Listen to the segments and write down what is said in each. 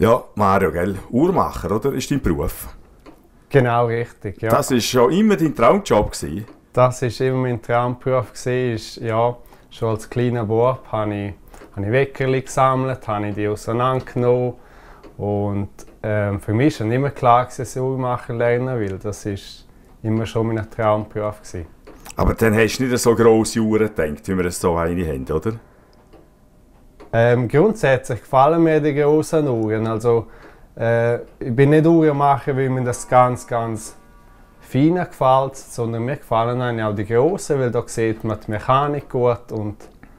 Ja, Mario, gell? Uhrmacher, oder? Ist dein Beruf? Genau, richtig, ja. Das war schon immer dein Traumjob gewesen. Das war immer mein Traumberuf gewesen. Ja, schon als kleiner Bub habe ich Weckerli gesammelt, habe ich die auseinandergenommen. Und für mich war immer klar, dass ich Uhrmacher lernen will. Das war immer schon mein Traumberuf gewesen. Aber dann hast du nicht so grosse Uhren gedacht, wie wir es so eine haben, oder? Grundsätzlich gefallen mir die grossen Uhren. Also, ich bin nicht Uhrenmacher, weil mir das ganz fein gefällt, sondern mir gefallen eigentlich auch die grossen, weil da sieht man die Mechanik gut und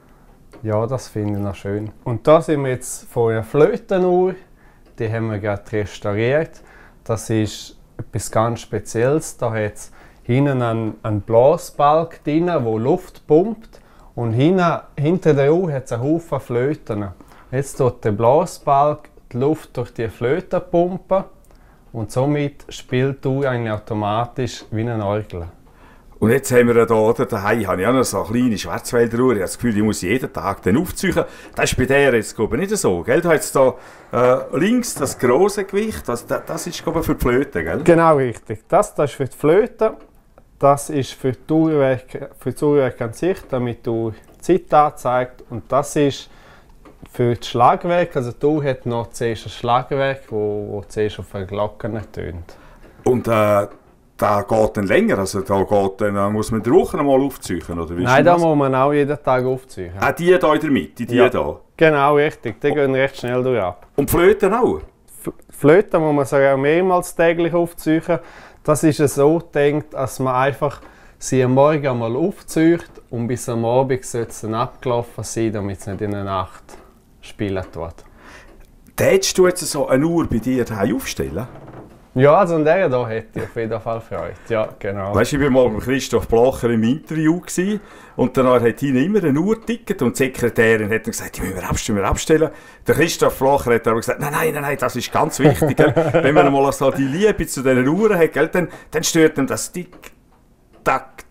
ja, das finde ich noch schön. Und da sind wir jetzt vor einer Flötenuhr, die haben wir gerade restauriert. Das ist etwas ganz Spezielles. Da hat es hinten einen Blasbalg drin, der Luft pumpt. Und hinter der Uhr hat es einen Haufen Flöten. Jetzt tut der Blasbalg die Luft durch die Flöte pumpen und somit spielt die Uhr eigentlich automatisch wie eine Orgel. Und jetzt haben wir hier oder, daheim habe ich auch noch so eine kleine Schwarzwälder Uhr. Ich habe das Gefühl, ich muss jeden Tag den aufziehen. Das ist bei der jetzt glaube ich, nicht so. Gell? Du hast hier links das grosse Gewicht, das ist glaube ich, für die Flöte, gell? Genau richtig. Das ist für die Flöte. Das ist für das Uhrwerk an sich, damit die Zeit anzeigt. Und das ist für das Schlagwerk. Also die Uhr hat noch zuerst ein Schlagwerk, das zuerst auf eine Glocke tönt. Und da geht dann länger? Also da muss man die Woche einmal aufziehen? Oder wie? Nein, da muss man auch jeden Tag aufziehen. Die hier in der Mitte, die ja, hier? Genau, richtig. Die gehen recht schnell durch ab. Und die Flöten auch? Flöten muss man sogar mehrmals täglich aufziehen. Das ist so gedacht, dass man einfach sie am Morgen einmal aufzieht und bis am Abend sollte es dann abgelaufen sein, damit es nicht in der Nacht spielen tut. Tätest du jetzt so eine Uhr bei dir daheim aufstellen? Ja, also an der hier hätte ich auf jeden Fall Freude. Ja, genau. Weißt du, ich war mal mit Christoph Blacher im Interview und danach hat ihn immer eine Uhr getickt und die Sekretärin hat dann gesagt, die müssen wir abstellen. Der Christoph Blacher hat aber gesagt, nein, das ist ganz wichtig. Gell? Wenn man mal so die Liebe zu diesen Uhren hat, gell, dann stört ihm das Tick-Tack,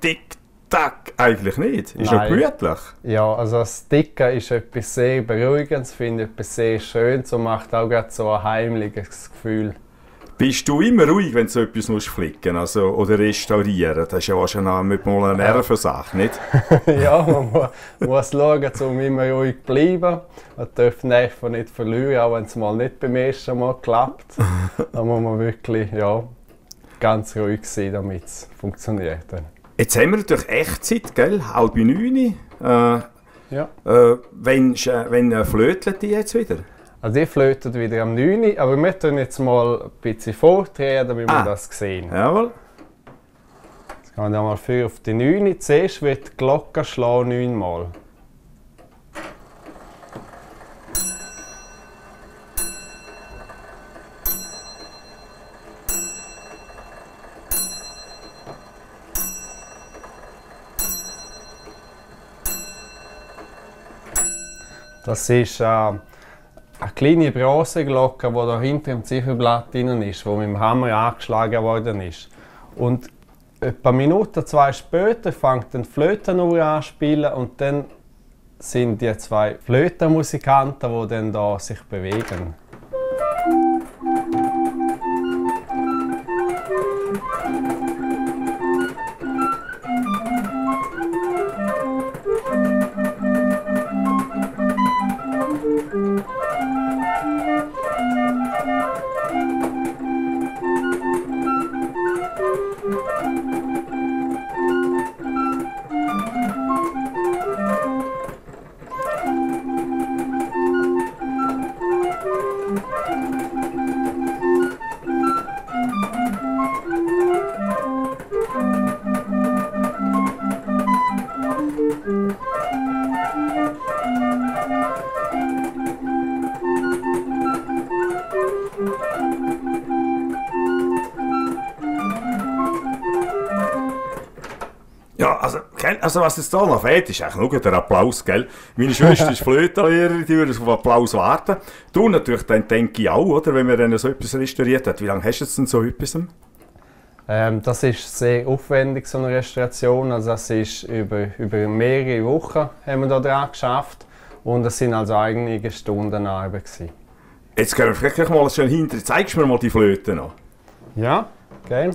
Tick-Tack eigentlich nicht. Ist auch gemütlich. Ja, also das Ticken ist etwas sehr Beruhigendes, finde ich etwas sehr Schönes und macht auch gerade so ein heimliches Gefühl. Bist du immer ruhig, wenn du so etwas flicken musst, also, oder restaurieren? Das ist ja wahrscheinlich mal eine Nervensache, nicht? Ja, man muss schauen, um immer ruhig zu bleiben. Man darf die Nerven nicht verlieren, auch wenn es mal nicht beim ersten Mal klappt. Da muss man wirklich ganz ruhig sein, damit es funktioniert. Jetzt haben wir natürlich Echtzeit, gell? 8:30. Ja. Wenn flöteln die jetzt wieder? Also die flöten wieder am 9 Uhr, aber wir tun jetzt mal ein bisschen vordrehen, damit wir das sehen. Jawohl. Jetzt gehen wir mal für auf die 9 Uhr. Zuerst wird die Glocke schlagen 9 Mal. Das ist eine kleine Bronzeglocke, die da hinter dem Zifferblatt drin ist, die mit dem Hammer angeschlagen worden ist. Und etwa eine Minute, 2 später fängt die Flötenuhr an zu spielen und dann sind die 2 Flötenmusikanten, die dann da sich bewegen. Ja, also was jetzt hier noch fehlt, ist eigentlich nur der Applaus, gell? Meine Schwester ist Flötenlehrerin, die würde auf Applaus warten. Du natürlich, dann denke ich auch, oder, wenn man dann so etwas restauriert hat. Wie lange hast du jetzt denn so etwas? Das ist sehr aufwendig, so eine Restauration. Also das ist über mehrere Wochen haben wir da dran geschafft. Und es sind also einige Stunden Arbeit gewesen. Jetzt gehen wir vielleicht gleich mal schön hinter. Zeigst du mir mal die Flöte noch? Ja, gell?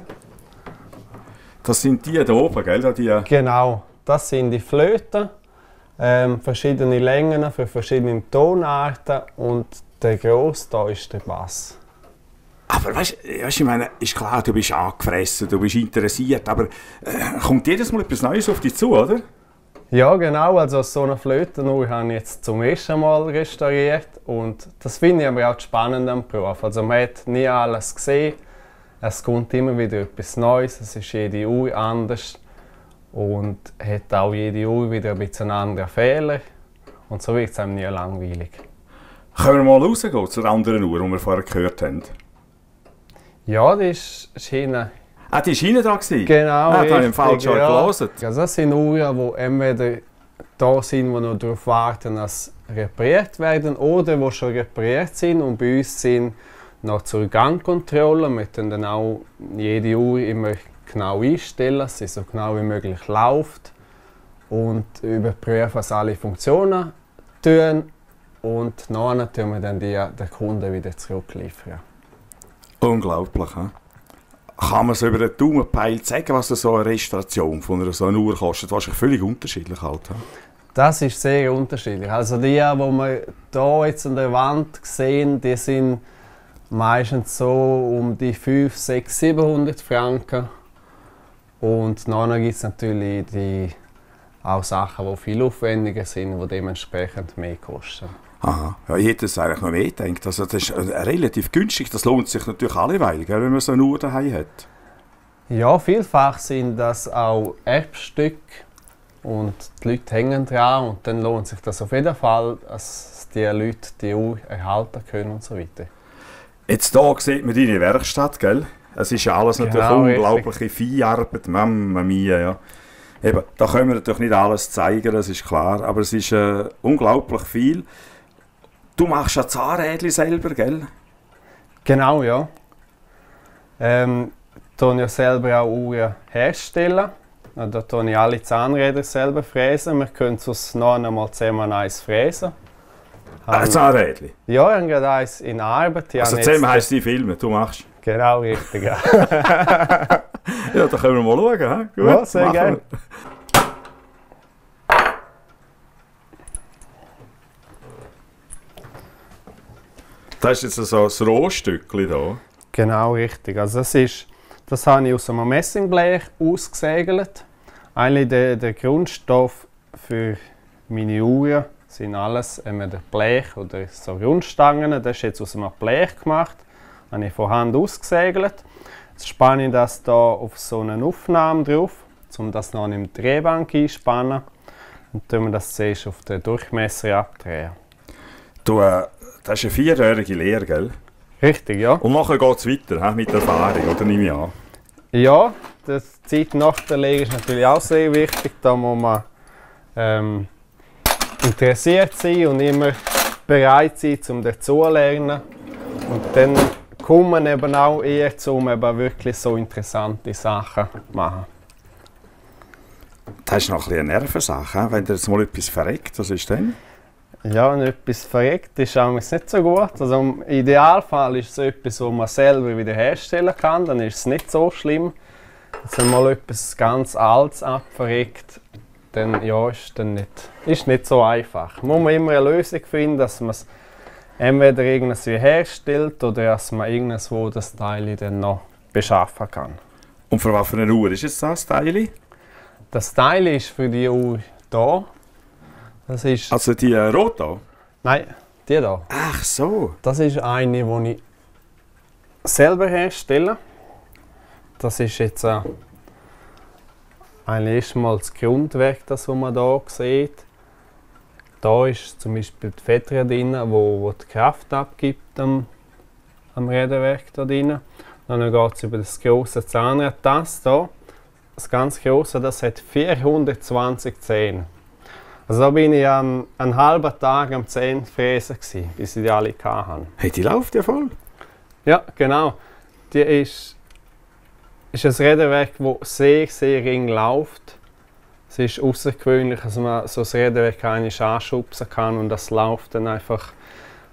Das sind die da oben, gell? Da die, Genau, das sind die Flöten. Verschiedene Längen für verschiedene Tonarten und der grosse da ist der Bass. aber weißt du, ich meine, ist klar, du bist angefressen, du bist interessiert, aber kommt jedes Mal etwas Neues auf dich zu, oder? Ja, genau. Also so eine Flöte habe ich jetzt zum ersten Mal restauriert und das finde ich aber auch spannend am Beruf. Also man hat nie alles gesehen, es kommt immer wieder etwas Neues, es ist jede Uhr anders und hat auch jede Uhr wieder ein bisschen anderen Fehler und so wird es einem nie langweilig. Können wir mal rausgehen zur anderen Uhr, die wir vorher gehört haben? Ja, die ist hinten. Ah, die war hinten dran? Genau, da habe ich im Fall schon ja. gelesen. Also das sind Uhren, die entweder da sind, die noch darauf warten, dass repariert werden, oder die schon repariert sind und bei uns sind noch zur Gangkontrolle. Wir können dann auch jede Uhr immer genau einstellen, dass sie so genau wie möglich läuft und überprüfen, dass alle Funktionen tun und nachher tun wir dann den Kunden wieder zurückliefern. Unglaublich, he? Kann man so über den Daumen gepeilt sagen, was so eine Restauration von so einer Uhr kostet? Wahrscheinlich völlig unterschiedlich halt. He? Das ist sehr unterschiedlich. Also die, die wir hier jetzt an der Wand sehen, die sind meistens so um die 500, 600, 700 Franken. Und dann gibt es natürlich auch Sachen, die viel aufwendiger sind, die dementsprechend mehr kosten. Aha, ja, ich hätte es eigentlich noch mehr gedacht. Also das ist relativ günstig, das lohnt sich natürlich alleweil, gell, wenn man so eine Uhr daheim hat. Ja, vielfach sind das auch Erbstücke und die Leute hängen dran und dann lohnt sich das auf jeden Fall, dass die Leute die Uhr erhalten können und so weiter. Jetzt hier sieht man deine Werkstatt, gell? Es ist ja alles natürlich Genau, unglaubliche Vieharbeit, Mamma mia, ja. Eben, da können wir natürlich nicht alles zeigen, das ist klar, aber es ist unglaublich viel. Du machst ja Zahnrädchen selber, gell? Genau, ja. Ich ja selber auch Uhren herstellen. Da tue ich alle Zahnräder selber fräsen. Wir können es noch einmal zusammen eins fräsen. Zahnrädchen? Ja, ich habe gerade eins in Arbeit. Also zusammen heisst die Filme, du machst? Genau, richtig. Ja, ja, da können wir mal schauen. He? Gut, ja sehr gerne. Das ist jetzt so ein Rohstückchen hier. Genau, richtig. Also das habe ich aus einem Messingblech ausgesägelt. Eigentlich der Grundstoff für meine Uhren sind alles entweder Blech oder so Rundstangen. Das ist jetzt aus einem Blech gemacht. Das habe ich von Hand ausgesägelt. Jetzt spanne ich das hier auf so eine Aufnahme drauf, um das noch in die Drehbank einspannen. Und dann wir das zuerst auf den Durchmesser abdrehen. Das ist eine 4-jährige Lehre, gell? Richtig, ja. Und nachher geht es weiter, mit der Erfahrung, oder nehme ich an? Ja, die Zeit nach der Lehre ist natürlich auch sehr wichtig. Da muss man interessiert sein und immer bereit sein, um dazu zu lernen. Und dann kommt man eben auch eher zu, um eben wirklich so interessante Sachen zu machen. Das ist noch ein bisschen eine Nervensache, wenn dir jetzt mal etwas verreckt, was ist denn? Ja, wenn etwas verreckt ist auch nicht so gut. Also im Idealfall ist es etwas, das man selber wieder herstellen kann, dann ist es nicht so schlimm. Wenn mal etwas ganz Altes abverreckt, dann ja, ist nicht so einfach. Man muss immer eine Lösung finden, dass man es entweder irgendwas herstellt oder dass man irgendwo das Teil dann noch beschaffen kann. Und für was für eine Uhr ist jetzt das Teil? Das Teil ist für die Uhr hier. Das ist, also die rote? Nein, die hier. Ach so. Das ist eine, die ich selber herstelle. Das ist jetzt eigentlich erstmal das Grundwerk, das man hier sieht. Da ist zum Beispiel die Feder drin, wo die Kraft abgibt am Räderwerk da drin. Dann geht es über das grosse Zahnrad, das hier. Das ganz grosse, das hat 420 Zähne. Also da bin ich einen halben Tag am Zähnefräsen, bis ich die alle hatte. Hey, die läuft ja voll. Ja, genau. Die ist ein Räderwerk, das sehr, sehr eng läuft. Es ist außergewöhnlich, dass man so ein Räderwerk einmal anschubsen kann und das läuft dann einfach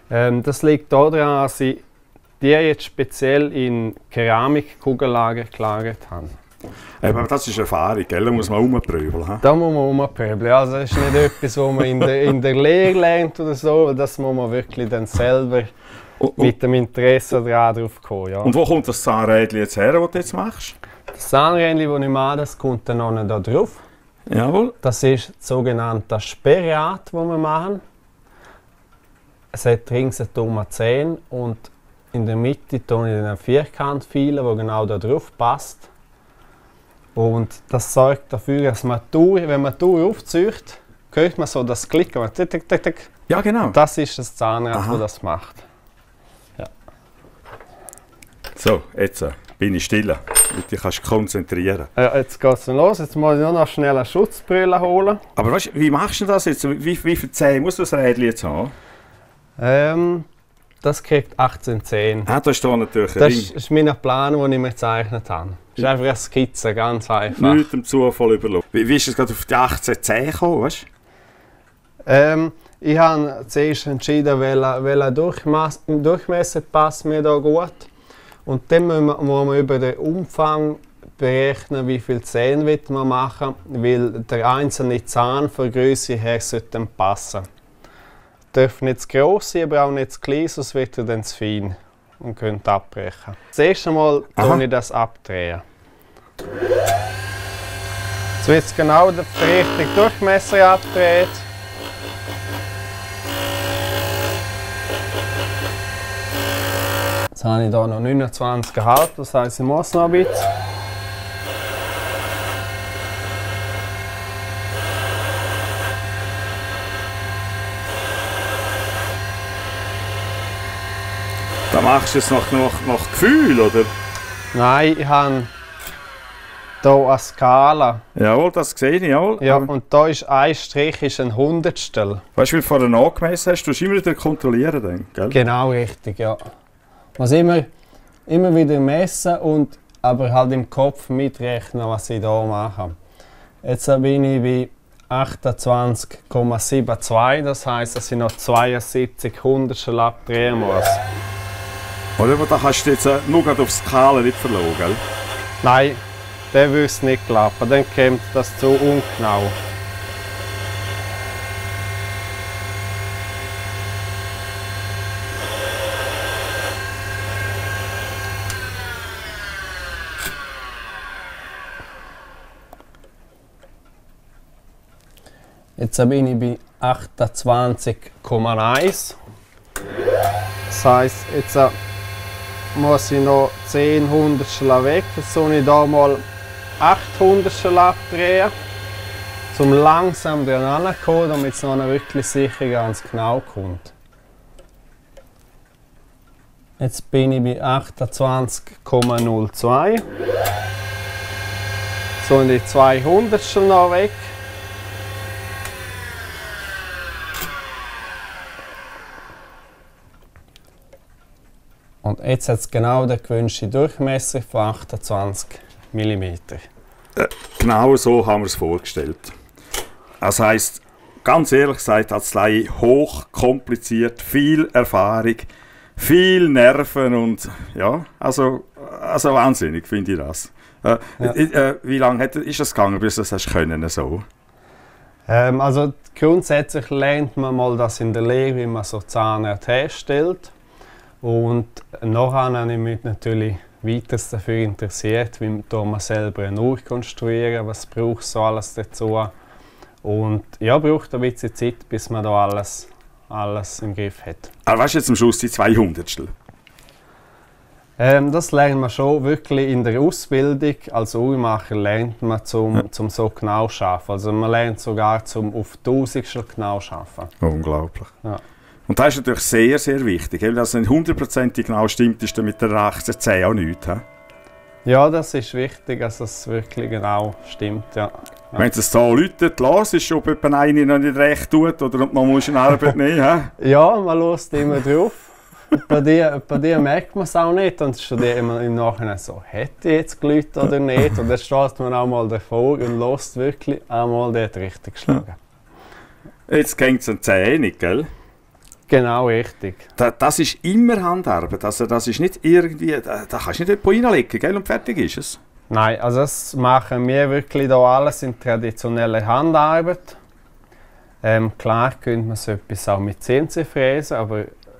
Das liegt daran, dass ich die jetzt speziell in Keramikkugellager gelagert habe. Aber das ist Erfahrung, gell? Da muss man rumpröbeln. Da muss man rumpröbeln. Also das ist nicht etwas, was man in der Lehre lernt oder so. Das muss man wirklich dann selber mit dem Interesse drauf kommen. Ja. Und wo kommt das Zahnrädchen jetzt her, das du jetzt machst? Das Zahnrädchen, das ich mache, das kommt dann noch da drauf. Jawohl. Das ist das sogenannte Sperrrad, das wir machen. Es hat ringsherum 10 und in der Mitte tue ich einen Vierkantpfeiler, der genau da drauf passt. Und das sorgt dafür, dass man wenn man die Tour aufzieht, hört man so das Klicken. Tick, tick, tick, tick. Ja, genau. Das ist das Zahnrad, das das macht. Ja. So, jetzt bin ich still. Du kannst dich konzentrieren. Ja, jetzt geht es los. Jetzt muss ich nur noch schnell eine Schutzbrille holen. Aber weißt, wie machst du das jetzt? Wie viele Zähne muss das Rädchen jetzt haben? Das kriegt 18 Zähne. Ah, da ist da natürlich ein Das Ring. ist mein Plan, den ich mir gezeichnet habe. Das ist einfach eine Skizze, ganz einfach. Nicht dem Zufall überlassen. Wie ist es gerade auf die 18 Zähne gekommen? Weißt? Ich habe zuerst entschieden, welcher Durchmesser passt mir da gut. Und dann muss man über den Umfang berechnen, wie viele Zähne man machen will, weil der einzelne Zahn von der Größe her sollte passen. Darf nicht zu gross sein, aber auch nicht zu klein, sonst wird er dann zu fein und könnte abbrechen. Das erste Mal drehe ich das abdrehen. Jetzt wird genau der richtige Durchmesser abgedreht. Jetzt habe ich hier noch 29,5, das heisst, ich muss noch ein bisschen. Da machst du es nach Gefühl, oder? Nein, ich habe hier eine Skala. Jawohl, das sehe ich, jawohl. Ja, und da ist ein Strich ist ein Hundertstel. Weißt du, wie du vorher nachgemessen hast? Du musst immer wieder kontrollieren, dann, gell? Genau richtig, ja. Man muss immer wieder messen und aber halt im Kopf mitrechnen, was ich hier mache. Jetzt bin ich bei 28,72, das heisst, dass ich noch 72 Hundertstel abdrehen muss. Oder? Aber da kannst du jetzt nur gerade auf Skala nicht verlassen, gell? Nein, der würde es nicht klappen, dann kommt das zu ungenau. Jetzt bin ich bei 28,1. Das heisst, jetzt muss ich noch 10 Hundertstel weg. Jetzt soll ich hier mal 8 Hundertstel abdrehen, um langsam dran zu kommen, damit es noch wirklich sicher ganz genau kommt. Jetzt bin ich bei 28,02. So, die 2 Hundertstel noch weg. Und jetzt hat es genau den gewünschten Durchmesser von 28 mm. Genau so haben wir es vorgestellt. Das heisst, ganz ehrlich gesagt, als Laie hoch kompliziert, viel Erfahrung, viel Nerven und ja, also wahnsinnig finde ich das. Wie lange ist es gegangen, bis du das hast können so? Also grundsätzlich lernt man mal das in der Lehre, wie man so Zahnräder herstellt. Und nachher habe ich mich natürlich weiter dafür interessiert, wie man selber eine Uhr konstruieren, was braucht so alles dazu. Und ja, braucht ein bisschen Zeit, bis man da alles im Griff hat. Aber weißt du jetzt am Schluss die 200? Das lernt man schon wirklich in der Ausbildung. Als Uhrmacher lernt man zum so genau zu arbeiten. Also man lernt sogar zum auf Tausendstel genau zu arbeiten. Unglaublich. Ja. Und das ist natürlich sehr, sehr wichtig. Wenn das nicht 100% genau stimmt, ist dann mit der 18 10 auch nichts. He? Ja, das ist wichtig, dass es wirklich genau stimmt. Ja. Ja. Wenn es so läutet, las ist, ob jemand einen noch nicht recht tut oder ob man eine Arbeit nehmen muss. Ja, man hört immer drauf. Bei dir merkt man es auch nicht und studiert immer im Nachhinein so, hätte ich jetzt geläutet oder nicht? Und dann steht man auch mal davor und hört wirklich einmal dort richtig geschlagen. Jetzt geht es an 10, gell? Genau, richtig. Das ist immer Handarbeit, also das ist nicht irgendwie, da kannst du nicht jemanden reinlegen, gell, und fertig ist es. Nein, also das machen wir wirklich hier alles in traditioneller Handarbeit. Klar könnte man so etwas auch mit CNC fräsen, aber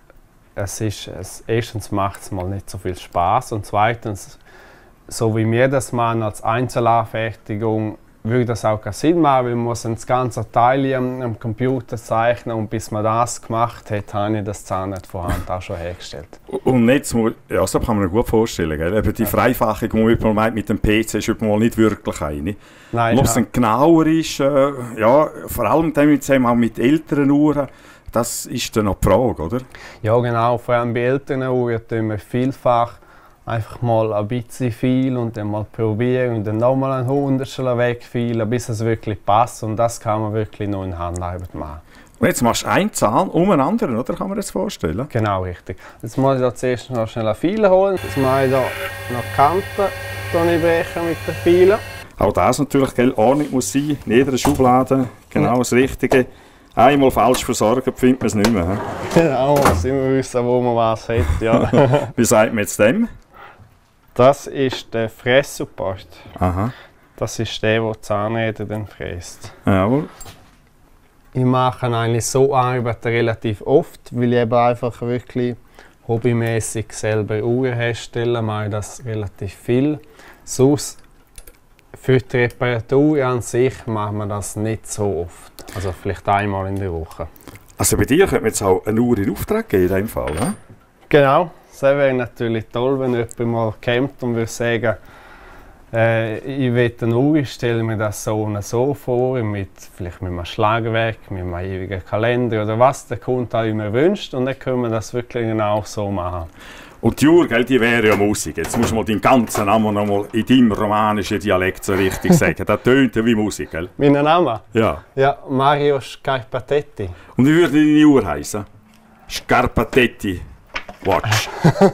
erstens macht es mal nicht so viel Spaß und zweitens, so wie wir das machen als Einzelanfertigung, würde das auch keinen Sinn machen, weil man muss das ganze Teil am Computer zeichnen und bis man das gemacht hat, habe ich das Zahnrad von Hand auch schon hergestellt. Und jetzt, ja, so kann man sich gut vorstellen, gell? Eben die Vereinfachung, die man meint mit dem PC, ist mal nicht wirklich eine. Nein, Was dann genauer ist, ja, vor allem auch mit älteren Uhren, das ist dann noch die Frage, oder? Ja genau, vor allem bei älteren Uhren tun wir vielfach einfach mal ein bisschen viel und dann mal probieren und dann nochmal ein Hundertstel wegfielen, bis es wirklich passt und das kann man wirklich nur in Handarbeit machen. Und jetzt machst du einen Zahn um einen anderen, oder? Kann man das vorstellen? Genau, richtig. Jetzt muss ich da zuerst noch schnell eine Fiele holen. Jetzt mache ich hier noch die Kanten brechen mit den Fielen. Auch das natürlich, gell? Ordnung muss sein, in jeder Schublade, genau das Richtige. Einmal falsch versorgt, findet man es nicht mehr. He? Genau, muss immer wissen, wo man was hat. Ja. Wie sagt man jetzt dem? Das ist der Fresssupport. Aha. Das ist der die Zahnräder dann fräst. Jawohl. Ich mache eigentlich so Arbeit relativ oft, weil ich eben einfach wirklich hobbymäßig selber Uhren herstelle, mache ich das relativ viel. Sonst für die Reparatur an sich macht man das nicht so oft. Also vielleicht einmal in der Woche. Also bei dir könnte man jetzt auch eine Uhr in Auftrag geben in diesem Fall, ne? Genau, das wäre natürlich toll, wenn jemand mal kommt und würde sagen, ich will eine Uhr, ich stelle mir das so und so vor, vielleicht mit einem Schlagwerk, mit einem ewigen Kalender oder was der Kunde auch immer wünscht und dann können wir das wirklich genau so machen. Und die Uhr, gell, die wäre ja Musik. Jetzt musst du mal deinen ganzen Namen noch mal in deinem romanischen Dialekt so richtig sagen. Das tönt ja wie Musik, gell? Mein Name? Ja. Ja, Mario Scarpatetti. Und wie würde deine Uhr heißen? Scarpatetti Watch.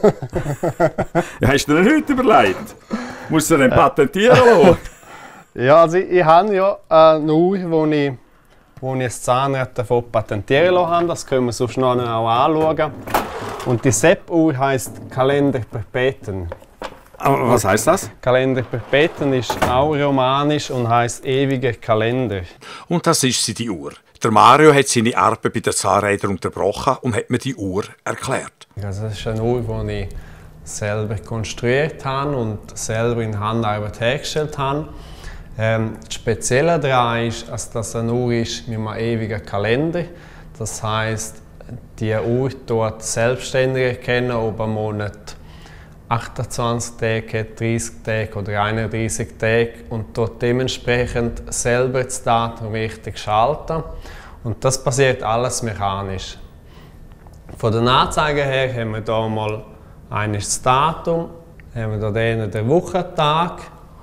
Ja, hast du dir denn heute überlegt? Musst du den patentieren lassen? Ja, also ich habe ja eine Uhr, wo ich das Zahnrad davon patentieren lassen habe. Das können wir sonst noch auch anschauen. Und die Sepp-Uhr heisst Kalender Perpeten. Aber was heisst das? Kalender Perpeten ist auch romanisch und heisst ewiger Kalender. Und das ist sie, die Uhr. Der Mario hat seine Arbeit bei den Zahnrädern unterbrochen und hat mir die Uhr erklärt. Also das ist eine Uhr, die ich selber konstruiert habe und selber in Handarbeit hergestellt habe. Das Spezielle daran ist, dass das eine Uhr ist mit einem ewigen Kalender. Das heisst, die Uhr dort selbstständig erkennen, ob ein Monat 28 Tage hat, 30 Tage oder 31 Tage und dort dementsprechend selber das Datum richtig schalten. Und das passiert alles mechanisch. Von der Anzeige her haben wir hier mal das Datum, haben wir hier den Wochentag,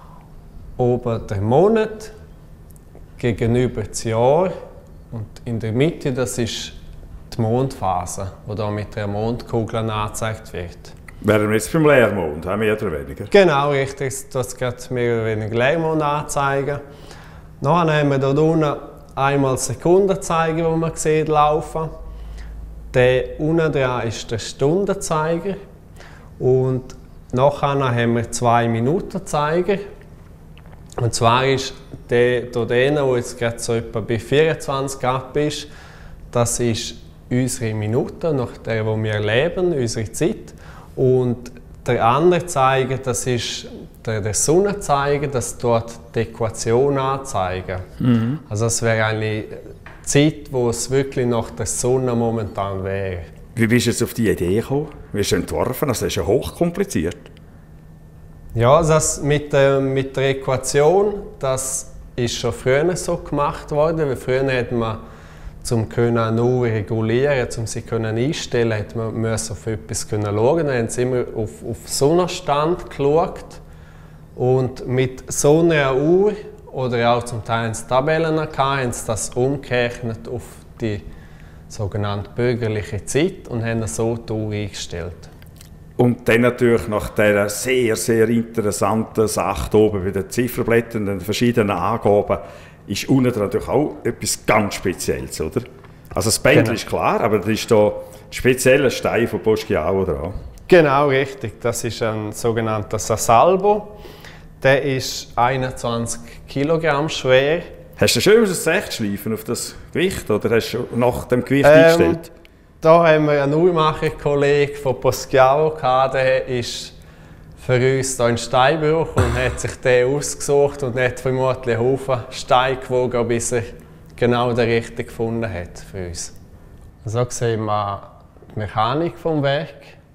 oben den Monat, gegenüber das Jahr und in der Mitte das ist die Mondphase, die hier mit der Mondkugel angezeigt wird. Wären wir jetzt beim Leermond, mehr oder weniger? Genau, richtig. Das geht mehr oder weniger Leermond anzeigen. Dann haben wir hier unten einmal Sekundenzeiger, den man sieht, laufen. Der unten dran ist der Stundenzeiger. Und nachher haben wir 2-Minuten-Zeiger. Und zwar ist der jetzt gerade so etwa bei 24 ab ist, das ist unsere Minute, nach der wo wir leben, unsere Zeit. Und der andere Zeiger, das ist der Sonnenzeiger, das dort die Äquation anzeigen. Mhm. Also das wäre eine Zeit, wo es wirklich nach der Sonne momentan wäre. Wie bist du jetzt auf die Idee gekommen? Wie hast du entworfen? Das ist ja hochkompliziert. Ja, das mit der Äquation, das ist schon früher so gemacht worden. Weil früher hat man, um eine Uhr regulieren, um sie einstellen, hat man auf etwas schauen. Dann haben sie immer auf Sonnenstand geschaut. Und mit so einer Uhr oder auch zum Teil in Tabellen haben sie das umgerechnet auf die sogenannte bürgerliche Zeit und haben so die Uhr eingestellt. Und dann natürlich nach dieser sehr, sehr interessanten Sache oben bei den Zifferblättern und den verschiedenen Angaben ist unten natürlich auch etwas ganz Spezielles, oder? Also das Bändchen Genau. ist klar, aber da ist da ein spezieller Stein von Poschiavo dran. Genau, richtig. Das ist ein sogenannter Sasalbo. Der ist 21 Kilogramm schwer. Hast du schön das Echt schleifen auf das Gewicht oder hast du nach dem Gewicht eingestellt? Da haben wir einen Uhrmacher-Kollegen von Poschiavo gehabt, der ist für uns hier in Steinbruch und hat sich den ausgesucht und hat vermutlich einen Haufen Steine gewogen, bis er genau den richtigen gefunden hat für uns. So sehen wir die Mechanik des Werks.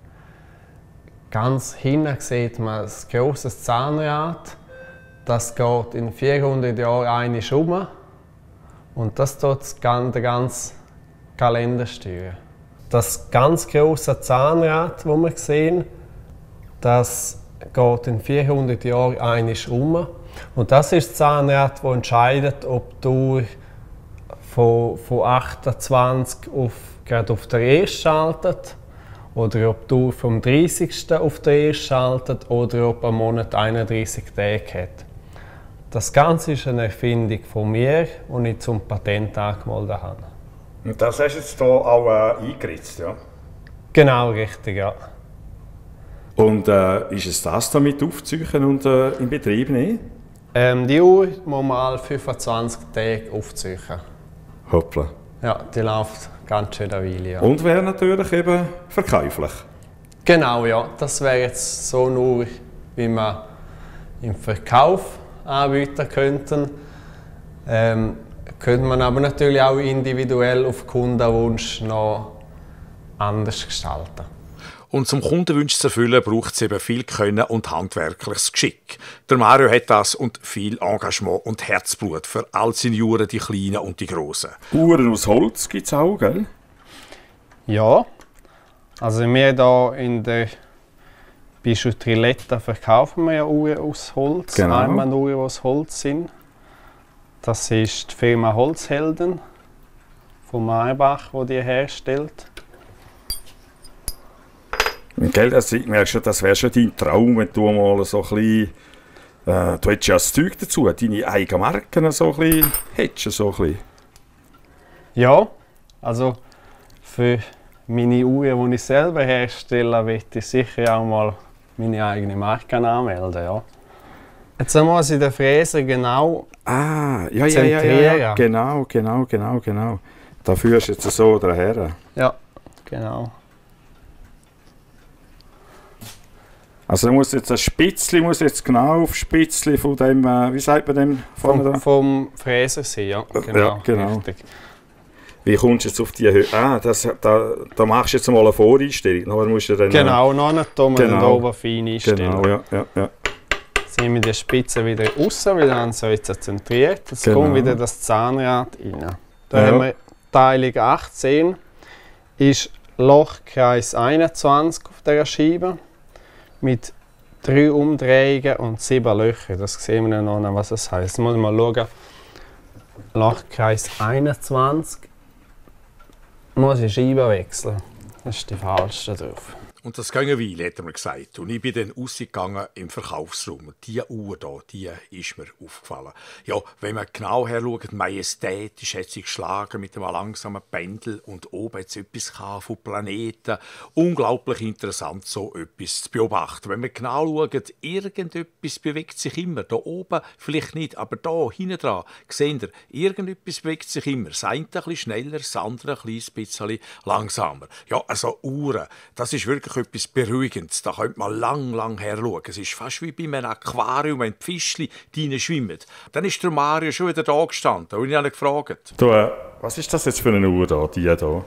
Ganz hinten sieht man ein grosses Zahnrad. Das geht in 400 Jahren einmal um. Und das tut den ganzen Kalender steuern. Das ganz grosse Zahnrad, das wir sehen, das geht in 400 Jahren einmal um. Und das ist das Zahnrad, das entscheidet, ob du von 28 gerade auf den 1. schaltet oder ob du vom 30. auf den 1. schaltet oder ob ein Monat 31 Tage hat. Das Ganze ist eine Erfindung von mir, die ich zum Patent angemeldet habe. Und das hast du jetzt hier auch eingeritzt, ja? Genau, richtig, ja. Und ist es das damit aufzuziehen und in Betrieb nehmen? Die Uhr muss mal 25 Tage aufziehen. Hoppla. Ja, die läuft ganz schön eine Weile, ja. Und wäre natürlich eben verkäuflich. Genau, ja. Das wäre jetzt so nur, wie man im Verkauf anbieten könnten. Könnte man aber natürlich auch individuell auf Kundenwunsch noch anders gestalten. Und zum Kundenwunsch zu erfüllen, braucht es eben viel Können und handwerkliches Geschick. Der Mario hat das und viel Engagement und Herzblut für all seine Uhren, die kleinen und die grossen. Uhren aus Holz gibt es auch, gell? Ja, also wir hier in der Bijouterie Letta verkaufen wir ja Uhren aus Holz, Genau. Armbanduhren, die aus Holz sind. Das ist die Firma Holzhelden von Marbach, die die herstellt. Und gell, das wäre schon dein Traum, wenn du mal so ein bisschen, du hättest ja das Zeug dazu, deine eigenen Marken so ein bisschen, hättest du so ein bisschen. Ja, also für meine Uhren, die ich selber herstelle, möchte ich sicher auch mal meine eigene Marke anmelden. Ja. Jetzt muss ich den Fräser genau Ja. zentrieren. Genau. Da führst du jetzt so daher. Ja, genau. Also muss jetzt ein Spitzli, muss jetzt genau auf Spitzli von dem, wie sagt man dem? Vom Fräser sein, ja. Ja, genau. Richtig. Wie kommst du jetzt auf die Höhe? Da machst du jetzt mal eine Voreinstellung. Nachher musst du dann, Genau, noch nicht da genau. oben fein einstellen. Genau, ja. Ziehen wir die Spitze wieder raus, weil dann so jetzt zentriert. Jetzt Genau. kommt wieder das Zahnrad rein. Da Ja. haben wir Teilung 18, ist Lochkreis 21 auf dieser Scheibe mit 3 Umdrehungen und 7 Löchern. Das sehen wir noch, was das heisst. Jetzt muss man mal schauen. Lochkreis 21 muss ich Scheibe wechseln. Das ist die falsche drauf. Und das ging eine Weile, hat er mir gesagt. Und ich bin dann rausgegangen im Verkaufsraum. Und diese Uhr hier, die ist mir aufgefallen. Ja, wenn man genau herschaut, majestätisch hat sie geschlagen mit einem langsamen Pendel und oben hat es etwas von Planeten. Unglaublich interessant, so etwas zu beobachten. Wenn man genau schaut, irgendetwas bewegt sich immer. Da oben vielleicht nicht, aber da hinten dran, seht ihr, irgendetwas bewegt sich immer. Das eine ein bisschen schneller, das andere ein kleines bisschen langsamer. Ja, also Uhren, das ist wirklich etwas Beruhigendes. Da könnte man lang her schauen. Es ist fast wie bei einem Aquarium, wenn die Fischchen rein schwimmen. Dann ist der Mario schon wieder da gestanden und ich habe ihn gefragt. Du, was ist das jetzt für eine Uhr da, die hier?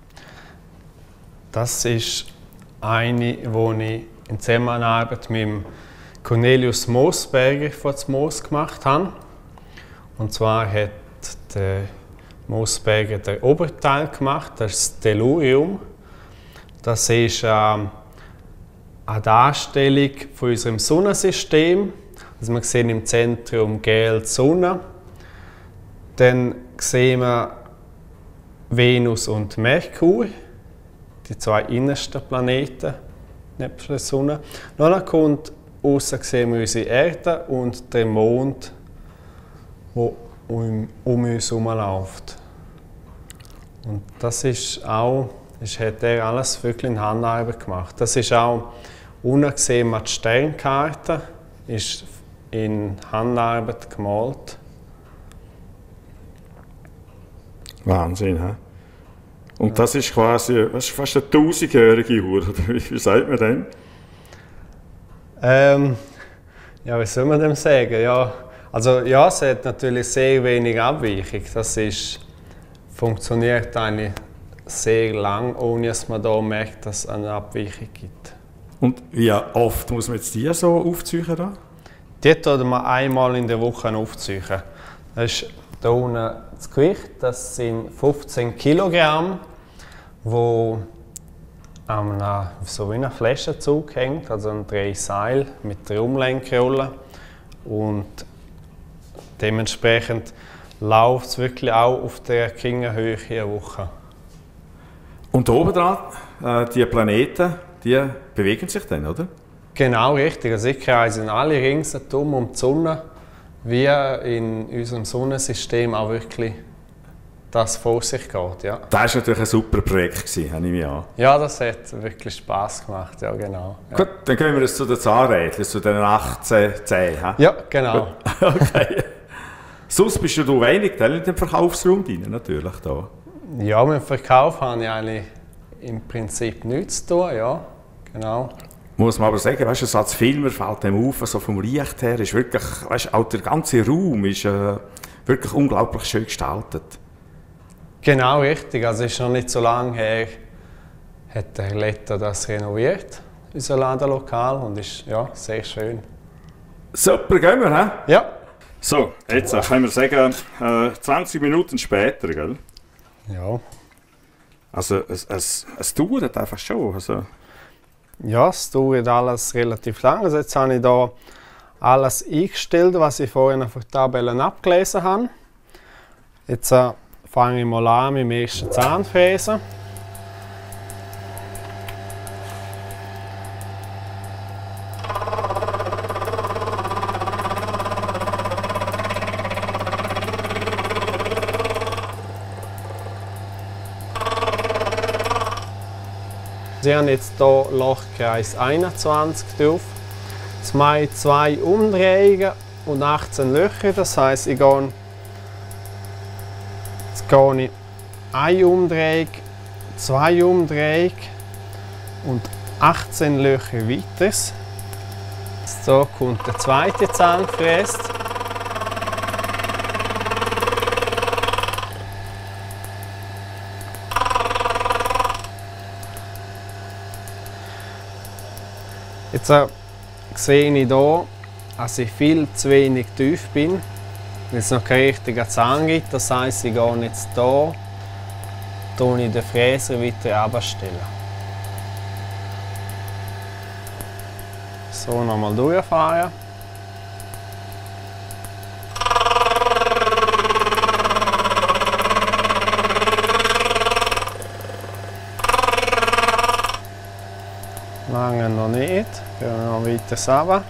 Das ist eine, die ich in Zusammenarbeit mit dem Cornelius Moosberger von Moos gemacht habe. Und zwar hat der Moosberger den Oberteil gemacht, das ist das Tellurium. Das ist eine Darstellung von unserem Sonnensystem. Also wir sehen im Zentrum gel die Sonne. Dann sehen wir Venus und Merkur, die 2 innersten Planeten neben der Sonne. Dann kommt außen sehen wir unsere Erde und den Mond, der um uns herumläuft. Und das ist auch, hat er alles wirklich in Handarbeit gemacht. Das ist auch unten gesehen, die Sternkarte ist in Handarbeit gemalt. Wahnsinn, hä? Und das ist quasi fast eine 1000-jährige Uhr, oder wie sagt man denn? Ja, wie soll man dem sagen? Ja, also ja, es hat natürlich sehr wenig Abweichung. Das funktioniert eigentlich sehr lang, ohne dass man da merkt, dass es eine Abweichung gibt. Und wie oft muss man jetzt die so aufziehen? Die tun wir einmal in der Woche aufziehen. Das ist hier unten das Gewicht, das sind 15 Kilogramm, wo an so wie einem Flaschenzug hängt, also an 3 Seil mit der Umlenkrolle. Und dementsprechend läuft es wirklich auch auf der Kingenhöhe eine Woche. Und oben dran, die Planeten, die bewegen sich dann, oder? Genau, richtig. Also ich kreisen alle ringsherum um die Sonne, wie in unserem Sonnensystem auch wirklich das vor sich geht. Ja. Das war natürlich ein super Projekt, nehme ich an. Ja, das hat wirklich Spass gemacht, ja genau. Ja. Gut, dann gehen wir jetzt zu den Zahnrädchen, zu den 1810. Ja, genau. Okay. Sonst bist du wenig in dem Verkaufsraum drin, natürlich. Da. Ja, mit dem Verkauf habe ich eigentlich im Prinzip nichts zu tun, ja, genau. Muss man aber sagen, weißt, ein Satz Filmer fällt dem auf, also vom Licht her ist wirklich, weißt, auch der ganze Raum ist wirklich unglaublich schön gestaltet. Genau, richtig. Also es ist noch nicht so lange her, hat der Herr Letter das renoviert, unser Ladenlokal, und ist ja sehr schön. Super, gehen wir, hä? Ja. So, jetzt können wir sagen, 20 Minuten später, gell? Ja. Also es dauert einfach schon. Also. Ja, es dauert alles relativ lang. Also jetzt habe ich hier alles eingestellt, was ich vorhin auf der Tabelle abgelesen habe. Jetzt fange ich mal an mit dem ersten Zahnfräsen. Sie haben jetzt hier Lochkreis 21 drauf. Jetzt mache ich 2 Umdrehungen und 18 Löcher. Das heisst, jetzt gehe ich eine Umdrehung, 2 Umdrehungen und 18 Löcher weiter. So kommt der zweite Zahnfräs. Jetzt sehe ich hier, dass ich viel zu wenig tief bin, weil es noch keinen richtigen Zahn gibt. Das heisst, ich gehe jetzt hier, tue ich den Fräser weiter abstellen. So, nochmal durchfahren. Lange noch nicht, gehen wir noch weiter runter.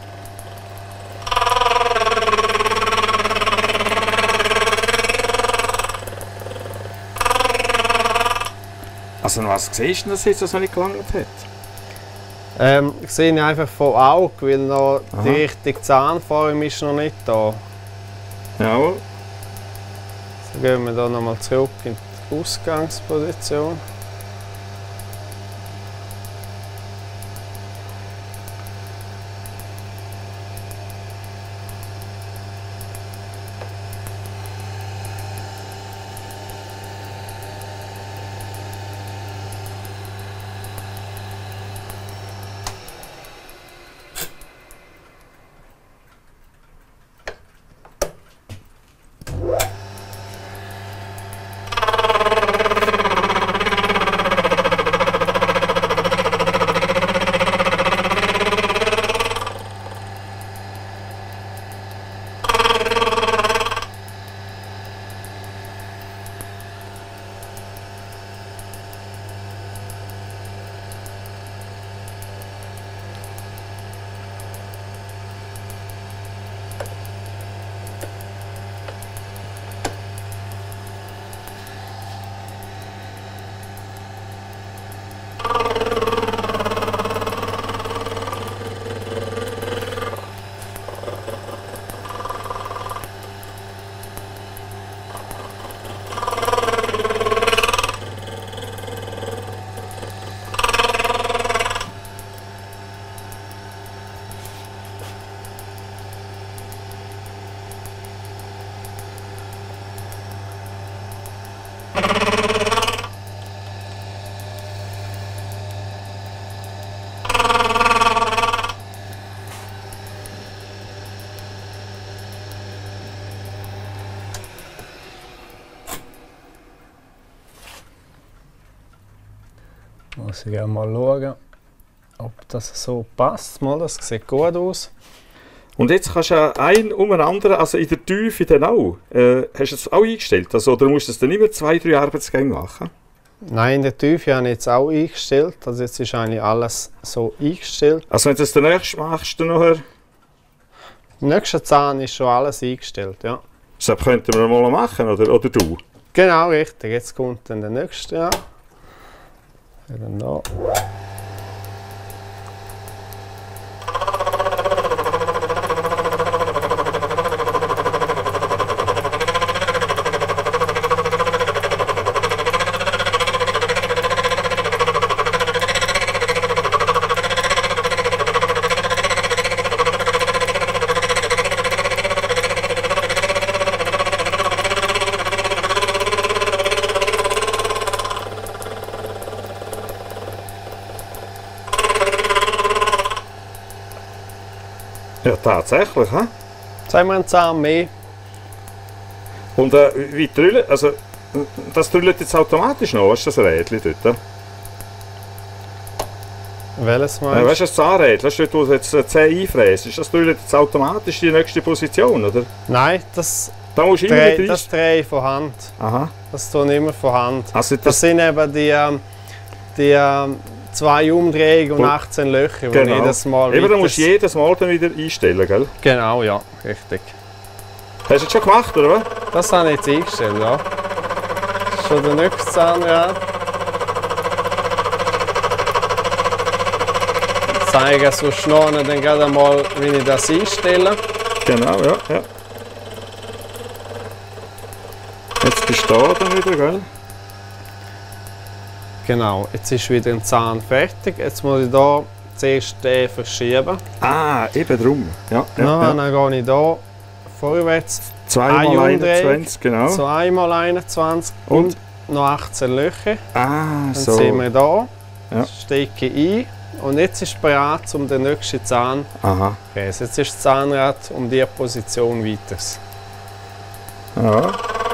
Also was siehst du, dass jetzt das noch nicht gelangt hat? Ich sehe einfach von Auge, weil noch die richtige Zahnform ist noch nicht da. Jawohl. So gehen wir hier nochmal zurück in die Ausgangsposition. Muss ich gerne mal schauen, ob das so passt. Mal, das sieht gut aus. Und jetzt kannst du ja einen um den anderen, also in der Tiefe dann auch, hast du das auch eingestellt? Also, oder musst du das dann immer 2-3 Arbeitsgänge machen? Nein, in der Tiefe habe ich jetzt auch eingestellt. Also jetzt ist eigentlich alles so eingestellt. Also wenn du das den nächsten machst, dann nachher... Im nächsten Zahn ist schon alles eingestellt, ja. Das könnten wir mal machen, oder du? Genau, richtig. Jetzt kommt dann der nächste, ja. Dann da. Ja, tatsächlich, hä? Jetzt haben wir einen Zahn mehr. Und wie drüllt, also das drüllt jetzt automatisch noch, weißt du, das Rädchen dort? Welches meinst du? Weißt du, das Zahnrädchen, weißt du, dort, wo du jetzt 10 einfräst, das drüllt jetzt automatisch die nächste Position, oder? Nein, das Da musst du immer wieder das drehe ich von Hand. Aha. Das tue ich immer von Hand. Also Das sind eben die 2 Umdrehungen und 18 Löcher, die jedes Mal Eben, da musst du jedes Mal dann wieder einstellen, gell? Genau, ja, richtig. Hast du das schon gemacht, oder was? Das habe ich jetzt eingestellt, ja. Das ist schon der nächste Zahnrad. Ich zeige so schnell dann gerade einmal, wie ich das einstelle. Genau, ja. Jetzt bist du da dann wieder, gell? Genau, jetzt ist wieder ein Zahn fertig. Jetzt muss ich hier zuerst den verschieben. Ah, eben drum. Ja, Dann gehe ich hier vorwärts. 2x21, genau. 2x21 und noch 18 Löcher. Ah, Dann so. sind wir hier. Ja. Stecke ein. Und jetzt ist es bereit, um den nächsten Zahn Aha. zu fräsen. Jetzt ist das Zahnrad um diese Position weiter. Ja.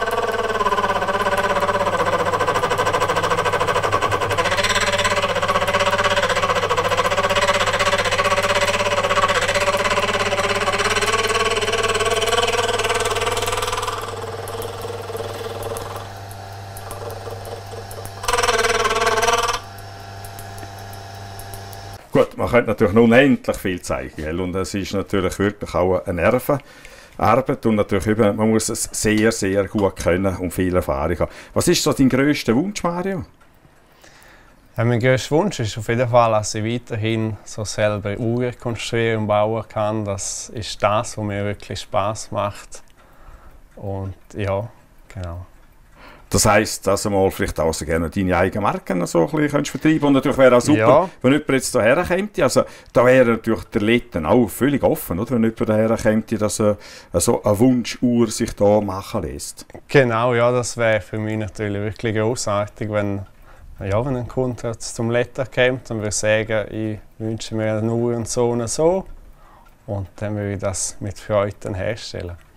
Gut, man könnte natürlich noch unendlich viel zeigen, gell? Und es ist natürlich wirklich auch eine Nervenarbeit und natürlich eben, man muss es sehr, sehr gut können und viel Erfahrung haben. Was ist so dein grösster Wunsch, Mario? Ja, mein grösster Wunsch ist auf jeden Fall, dass ich weiterhin so selber Uhren konstruieren und bauen kann. Das ist das, was mir wirklich Spass macht. Und ja, genau. Das heisst, dass du mal vielleicht auch so gerne deine eigenen Marken so ein bisschen vertreiben könntest. Und natürlich wäre auch super, Ja. wenn jemand jetzt hierher käme. Also, da wäre natürlich der Läden auch völlig offen, oder? Wenn jemand hierher käme, dass so eine Wunschuhr sich da machen lässt. Genau, ja, das wäre für mich natürlich wirklich großartig, wenn ein Kunde jetzt zum Letter kommt und würde sagen, ich wünsche mir eine Uhr und so. Und dann würde ich das mit Freude herstellen.